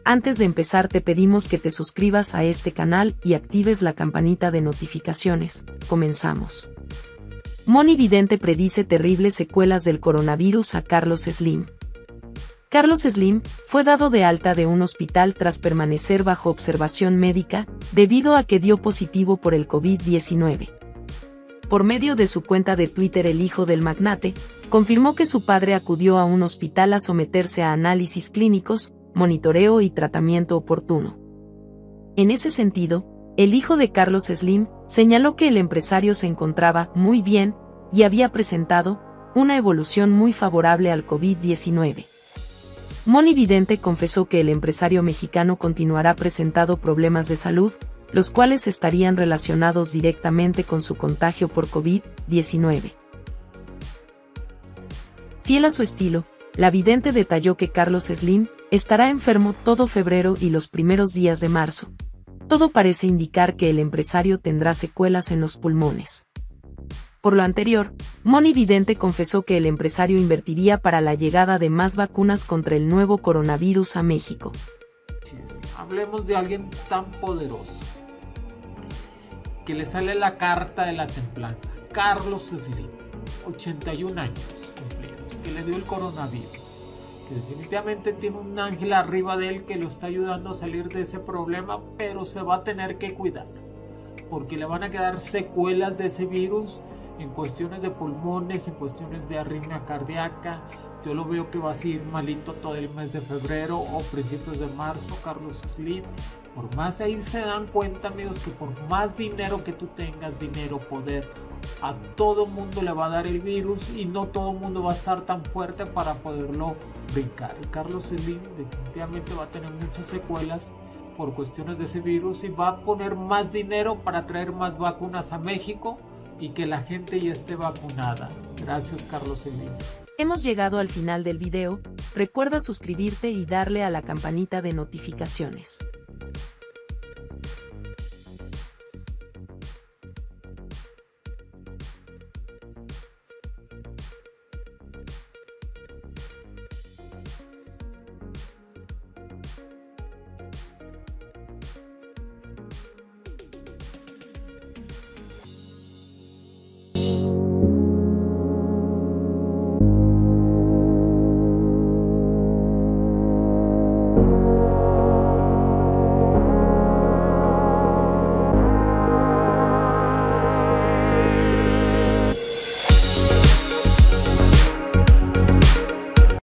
Antes de empezar te pedimos que te suscribas a este canal y actives la campanita de notificaciones. Comenzamos. Moni Vidente predice terribles secuelas del coronavirus a Carlos Slim. Carlos Slim fue dado de alta de un hospital tras permanecer bajo observación médica, debido a que dio positivo por el COVID-19. Por medio de su cuenta de Twitter, el hijo del magnate confirmó que su padre acudió a un hospital a someterse a análisis clínicos, monitoreo y tratamiento oportuno. En ese sentido, el hijo de Carlos Slim señaló que el empresario se encontraba muy bien y había presentado una evolución muy favorable al COVID-19. Moni Vidente confesó que el empresario mexicano continuará presentando problemas de salud, los cuales estarían relacionados directamente con su contagio por COVID-19. Fiel a su estilo, la vidente detalló que Carlos Slim estará enfermo todo febrero y los primeros días de marzo. Todo parece indicar que el empresario tendrá secuelas en los pulmones. Por lo anterior, Moni Vidente confesó que el empresario invertiría para la llegada de más vacunas contra el nuevo coronavirus a México. Hablemos de alguien tan poderoso, que le sale la carta de la templanza. Carlos Slim, 81 años cumplidos, que le dio el coronavirus, que definitivamente tiene un ángel arriba de él que lo está ayudando a salir de ese problema, pero se va a tener que cuidar, porque le van a quedar secuelas de ese virus en cuestiones de pulmones, en cuestiones de arritmia cardíaca. Yo lo veo que va a seguir malito todo el mes de febrero o principios de marzo, Carlos Slim. Por más ahí se dan cuenta, amigos, que por más dinero que tú tengas, dinero, poder, a todo mundo le va a dar el virus y no todo mundo va a estar tan fuerte para poderlo brincar. Y Carlos Slim definitivamente va a tener muchas secuelas por cuestiones de ese virus y va a poner más dinero para traer más vacunas a México y que la gente ya esté vacunada. Gracias, Carlos Slim. Hemos llegado al final del video. Recuerda suscribirte y darle a la campanita de notificaciones.